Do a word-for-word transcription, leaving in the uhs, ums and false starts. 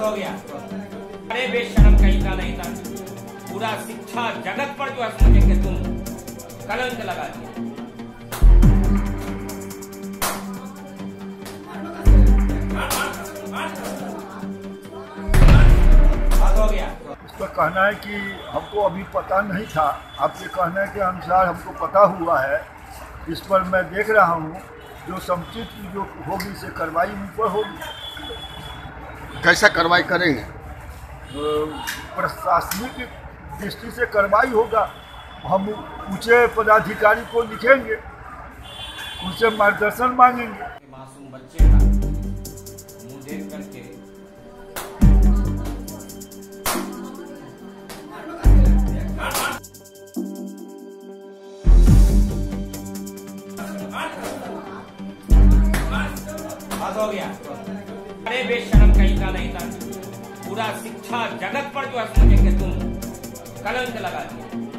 हो गया। अरे बेशरम कहीं का नहीं था, पूरा शिक्षा जगत पर जो है समझे कि तुम कलंक लगा दिया। हो गया। इसका कहना है कि हमको अभी पता नहीं था, आपके कहने के अनुसार हमको पता हुआ है। इस पर मैं देख रहा हूँ जो समुचित जो होगी से कार्रवाई उन पर होगी। कैसा कार्रवाई करेंगे? प्रशासनिक दृष्टि से कार्रवाई होगा। हम ऊंचे पदाधिकारी को लिखेंगे, उनसे मार्गदर्शन मांगेंगे। मासूम बच्चे का मुंह देख करके हो गया। अरे बेशरम कहीं का नहीं था, पूरा शिक्षा जगत पर जो है समझे कि तुम कलंक लगा दिया।